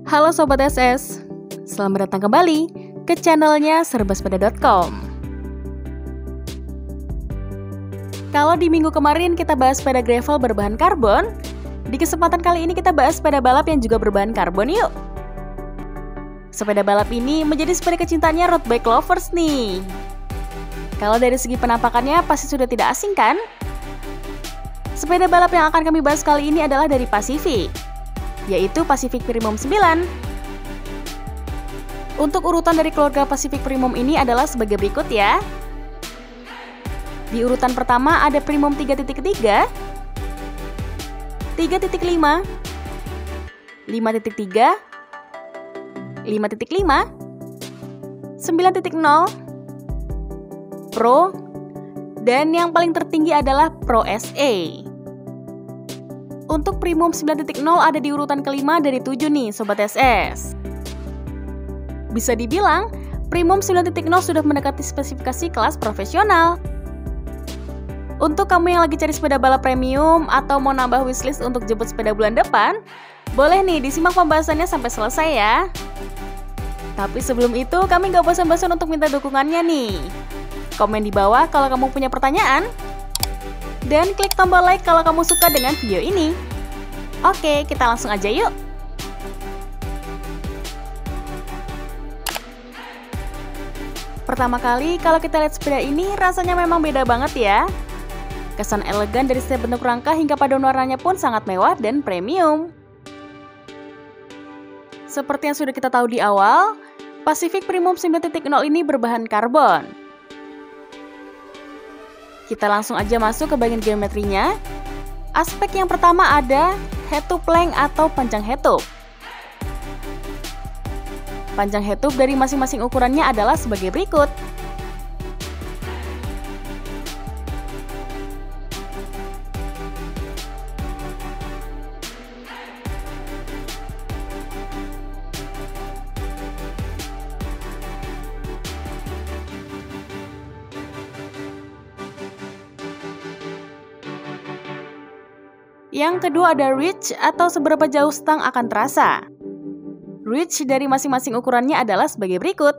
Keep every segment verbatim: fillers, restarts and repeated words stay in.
Halo Sobat S S, selamat datang kembali ke channelnya serba sepeda dot com. Kalau di minggu kemarin kita bahas sepeda gravel berbahan karbon, di kesempatan kali ini kita bahas sepeda balap yang juga berbahan karbon yuk. Sepeda balap ini menjadi sepeda kecintaannya road bike lovers nih. Kalau dari segi penampakannya pasti sudah tidak asing kan? Sepeda balap yang akan kami bahas kali ini adalah dari Pacific, yaitu Pacific Premium sembilan. Untuk urutan dari keluarga Pacific Premium ini adalah sebagai berikut ya. Di urutan pertama ada Premium tiga titik tiga, tiga titik lima, lima titik tiga, lima titik lima, sembilan titik nol, Pro, dan yang paling tertinggi adalah Pro S A. Untuk Premium sembilan titik nol ada di urutan kelima dari tujuh nih Sobat S S. Bisa dibilang, Premium sembilan titik nol sudah mendekati spesifikasi kelas profesional. Untuk kamu yang lagi cari sepeda balap premium atau mau nambah wishlist untuk jemput sepeda bulan depan, boleh nih disimak pembahasannya sampai selesai ya. Tapi sebelum itu, kami gak bosan-bosan untuk minta dukungannya nih. Komen di bawah kalau kamu punya pertanyaan, dan klik tombol like kalau kamu suka dengan video ini. Oke, kita langsung aja yuk. Pertama kali, kalau kita lihat sepeda ini, rasanya memang beda banget ya. Kesan elegan dari setiap bentuk rangka hingga paduan warnanya pun sangat mewah dan premium. Seperti yang sudah kita tahu di awal, Pacific Premium sembilan titik nol ini berbahan karbon. Kita langsung aja masuk ke bagian geometrinya. Aspek yang pertama ada head tube length atau panjang head tube. Panjang head tube dari masing-masing ukurannya adalah sebagai berikut. Yang kedua ada reach atau seberapa jauh stang akan terasa. Reach dari masing-masing ukurannya adalah sebagai berikut.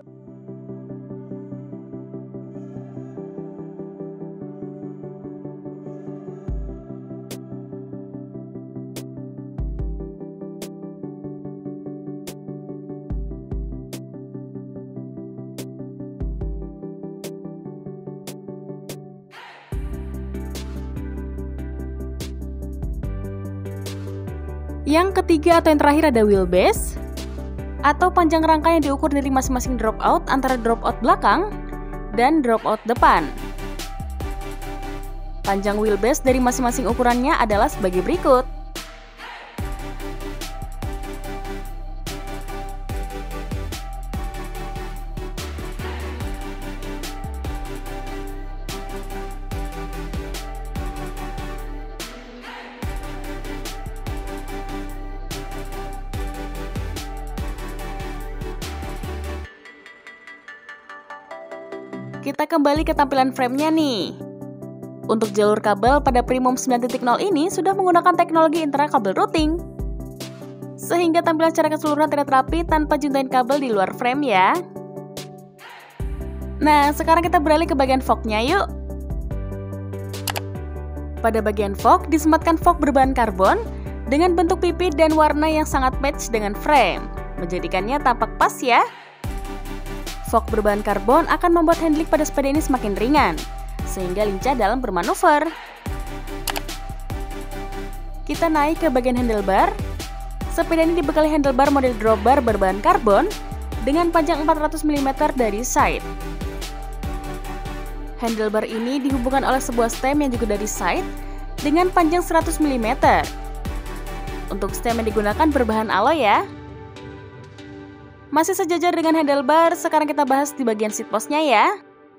Yang ketiga atau yang terakhir ada wheelbase atau panjang rangka yang diukur dari masing-masing dropout antara dropout belakang dan dropout depan. Panjang wheelbase dari masing-masing ukurannya adalah sebagai berikut. Kita kembali ke tampilan frame-nya nih. Untuk jalur kabel pada Premium sembilan titik nol ini sudah menggunakan teknologi internal kabel routing, sehingga tampilan secara keseluruhan terlihat rapi tanpa juntain kabel di luar frame ya. Nah, sekarang kita beralih ke bagian fork-nya yuk. Pada bagian fork disematkan fork berbahan karbon dengan bentuk pipi dan warna yang sangat match dengan frame, menjadikannya tampak pas ya. Fork berbahan karbon akan membuat handling pada sepeda ini semakin ringan, sehingga lincah dalam bermanuver. Kita naik ke bagian handlebar. Sepeda ini dibekali handlebar model drop bar berbahan karbon dengan panjang empat ratus milimeter dari side. Handlebar ini dihubungkan oleh sebuah stem yang juga dari side dengan panjang seratus milimeter. Untuk stem yang digunakan berbahan alloy ya. Masih sejajar dengan handlebar, sekarang kita bahas di bagian seat post-nya ya.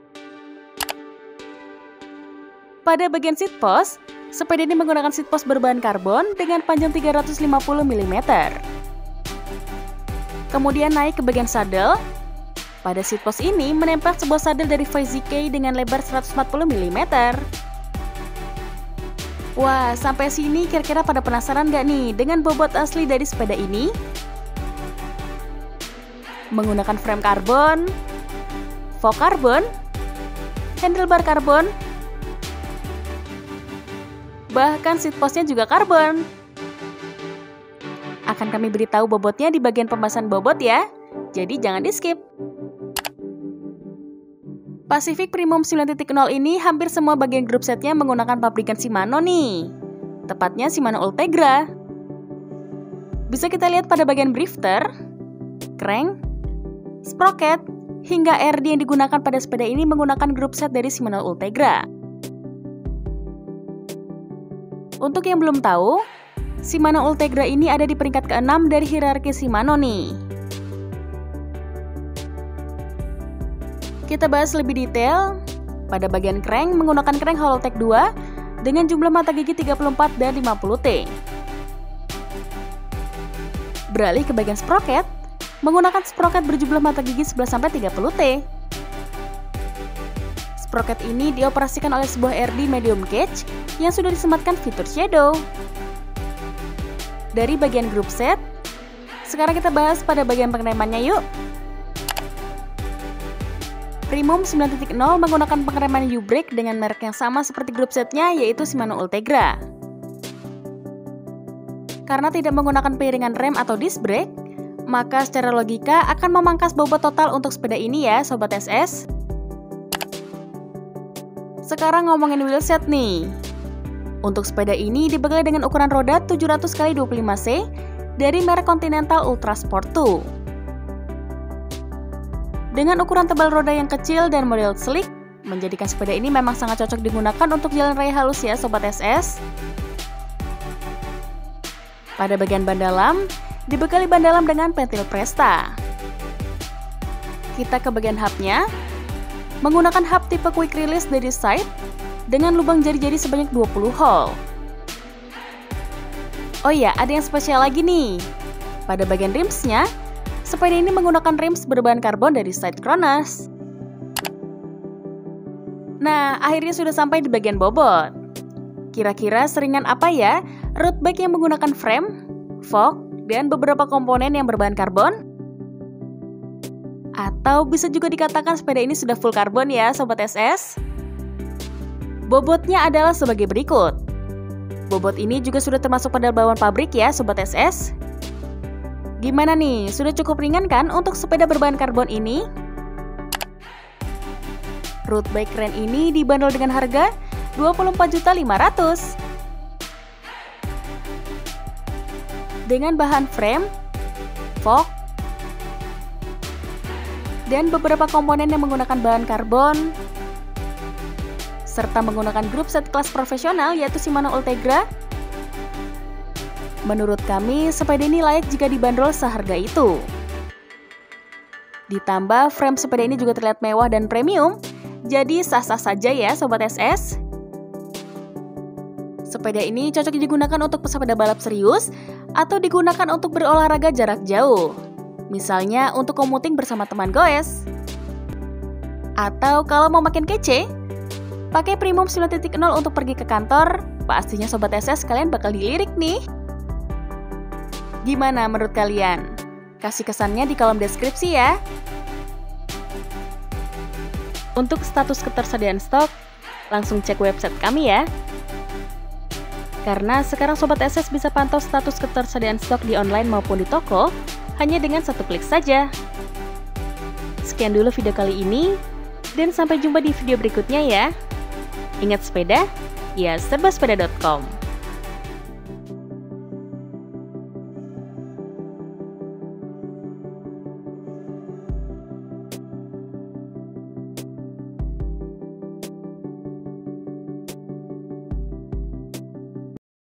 Pada bagian seat post, sepeda ini menggunakan seat post berbahan karbon dengan panjang tiga ratus lima puluh milimeter. Kemudian naik ke bagian saddle. Pada seat post ini menempel sebuah saddle dari V Z K dengan lebar seratus empat puluh milimeter. Wah, sampai sini kira-kira pada penasaran gak nih dengan bobot asli dari sepeda ini? menggunakan frame karbon, fork karbon, handlebar karbon, bahkan seat postnya juga karbon. Akan kami beritahu bobotnya di bagian pembahasan bobot ya, jadi jangan di skip. Pacific Premium sembilan titik nol ini hampir semua bagian grup setnya menggunakan pabrikan Shimano nih, tepatnya Shimano Ultegra. Bisa kita lihat pada bagian drifter, crank, sprocket, hingga R D yang digunakan pada sepeda ini menggunakan grup set dari Shimano Ultegra. Untuk yang belum tahu, Shimano Ultegra ini ada di peringkat keenam dari hierarki Shimano nih. Kita bahas lebih detail. Pada bagian crank menggunakan crank Holotech dua dengan jumlah mata gigi tiga puluh empat dan lima puluh T. Beralih ke bagian sprocket, menggunakan sprocket berjumlah mata gigi sebelas sampai tiga puluh T. Sprocket ini dioperasikan oleh sebuah R D medium gauge yang sudah disematkan fitur shadow. Dari bagian group set, sekarang kita bahas pada bagian pengeremannya yuk. Premium sembilan titik nol menggunakan pengereman U-brake dengan merek yang sama seperti grup setnya, yaitu Shimano Ultegra. Karena tidak menggunakan piringan rem atau disc brake, maka secara logika akan memangkas bobot total untuk sepeda ini ya Sobat S S. Sekarang ngomongin wheelset nih. Untuk sepeda ini dibekali dengan ukuran roda tujuh ratus kali dua puluh lima C dari merek Continental Ultra Sport dua. Dengan ukuran tebal roda yang kecil dan model slick, menjadikan sepeda ini memang sangat cocok digunakan untuk jalan raya halus ya Sobat S S. Pada bagian ban dalam, dibekali ban dalam dengan pentil Presta. Kita ke bagian hubnya, menggunakan hub tipe quick release dari side dengan lubang jari-jari sebanyak dua puluh hole. Oh iya, ada yang spesial lagi nih. Pada bagian rimsnya, sepeda ini menggunakan rims berbahan karbon dari Side Kronos. Nah, akhirnya sudah sampai di bagian bobot. Kira-kira seringan apa ya road bike yang menggunakan frame, fork, dan beberapa komponen yang berbahan karbon? Atau bisa juga dikatakan sepeda ini sudah full karbon ya Sobat S S? Bobotnya adalah sebagai berikut. Bobot ini juga sudah termasuk pada bawaan pabrik ya Sobat S S. Gimana nih, sudah cukup ringan kan untuk sepeda berbahan karbon ini? Road bike keren ini dibanderol dengan harga dua puluh empat juta lima ratus ribu rupiah. Dengan bahan frame, fork, dan beberapa komponen yang menggunakan bahan karbon, serta menggunakan grup set kelas profesional yaitu Shimano Ultegra. Menurut kami, sepeda ini layak jika dibanderol seharga itu. Ditambah frame sepeda ini juga terlihat mewah dan premium, jadi sah-sah saja ya Sobat S S. Sepeda ini cocok digunakan untuk pesepeda balap serius atau digunakan untuk berolahraga jarak jauh. Misalnya untuk komuting bersama teman goes. Atau kalau mau makin kece, pakai Premium sembilan titik nol untuk pergi ke kantor, pastinya Sobat S S kalian bakal dilirik nih. Gimana menurut kalian? Kasih kesannya di kolom deskripsi ya. Untuk status ketersediaan stok, langsung cek website kami ya. Karena sekarang Sobat S S bisa pantau status ketersediaan stok di online maupun di toko hanya dengan satu klik saja. Sekian dulu video kali ini, dan sampai jumpa di video berikutnya ya. Ingat sepeda, ya serba sepeda dot com.